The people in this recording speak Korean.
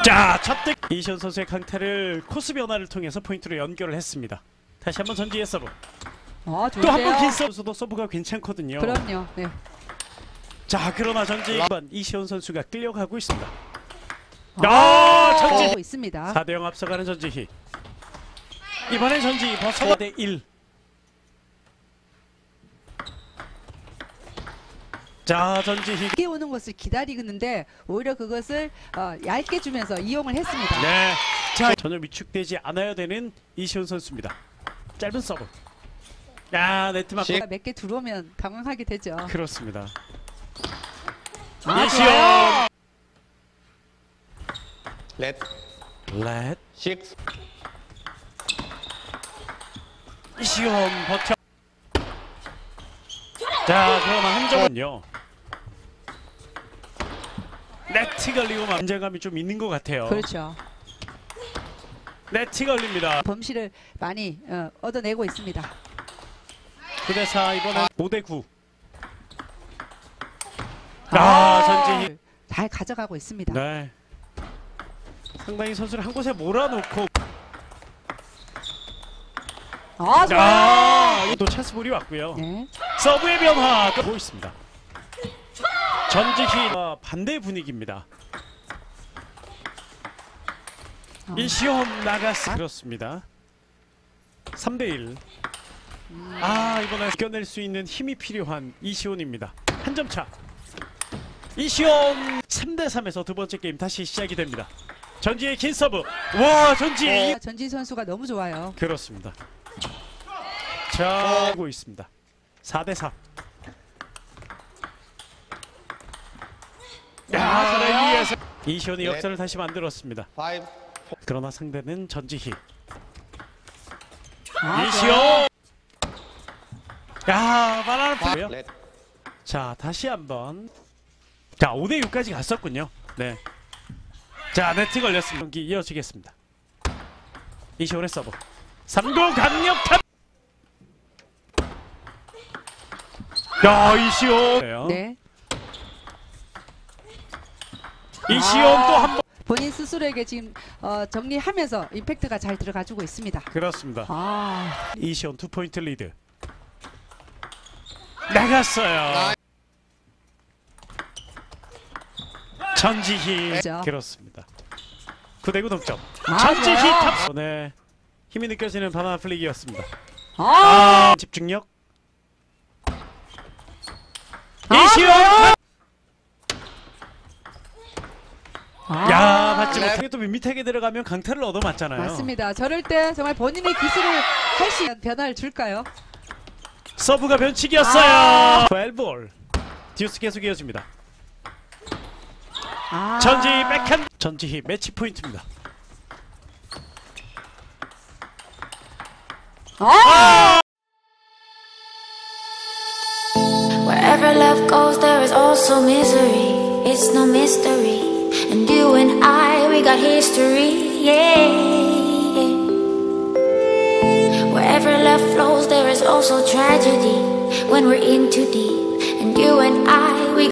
자, 첫 득. 이시현 선수의 강타를 코스 변화를 통해서 포인트로 연결을 했습니다. 다시 한번 전지의 서브. 좋은데요. 또 한 번 긴 서브도 서브가 괜찮거든요. 그럼요. 네. 자, 그러나 전지 이시현 선수가 끌려가고 있습니다. 전지 전지 있습니다. 4대0 앞서가는 전지희. 이번엔 전지 버스 4대1. 자, 전지희. 게 오는 것을 기다리는데 오히려 그것을 얇게 주면서 이용을 했습니다. 네. 자, 전혀 위축되지 않아야 되는 이시현 선수입니다. 짧은 서브. 야, 네트 맞고. 몇 개 들어오면 당황하게 되죠. 그렇습니다. 좋아요. 이시현. 렛 식스 이시현 버텨. 자, 그러나 한 점은요. 네트 걸리고 안정감이 좀 있는 것 같아요. 그렇죠. 네트 걸립니다. 범실을 많이 얻어내고 있습니다. 9대4 이번엔 5대9. 전지희. 잘 가져가고 있습니다. 네. 상당히 선수를 한 곳에 몰아놓고. 좋아요. 또 찬스볼이 왔고요. 네. 서브의 변화 보고 있습니다. 전지희 반대 분위기입니다. 이시현 나가스. 그렇습니다. 3대1. 이번에 이겨낼 수 있는 힘이 필요한 이시온입니다. 한 점 차. 이시온 3대3에서 두 번째 게임 다시 시작이 됩니다. 전지의 긴 서브. 와, 전지. 전지 선수가 너무 좋아요. 그렇습니다. 자, 하고 있습니다. 4대4. 위에서 이시온이 역전을 다시 만들었습니다. 5 그러나 상대는 전지희. 좋아요. 이시온. 바나나 플레이요. 렛 자, 다시 한번. 자, 5대6까지 갔었군요. 네. 자, 네트 걸렸습니다. 경기 이어지겠습니다. 이시온의 서브. 3구 강력한. 이시온. 네. 이시온 또 한 번. 본인 스스로에게 지금 정리하면서 임팩트가 잘 들어가주고 있습니다. 그렇습니다. 이시온 2포인트 리드. 나갔어요. 전지희. 그렇죠. 그렇습니다. 9대9 동점. 좋아요. 전지희 탑. 네. 힘이 느껴지는 바나나 플릭이었습니다. 집중력. 이시온. 맞지 못하게 또 밋밋하게 들어가면 강타를 얻어맞잖아요. 맞습니다. 저럴 때 정말 본인의 기술을 할 수 있는 변화를 줄까요? 서브가 변칙이었어요. 12볼. 듀스 계속 이어집니다. 전지희 백핸드. 전지희 매치 포인트입니다. Wherever love goes, there is also misery. It's no mystery. And you and I, we got history, yeah. Wherever love flows, there is also tragedy. When we're in too deep, and you and I, we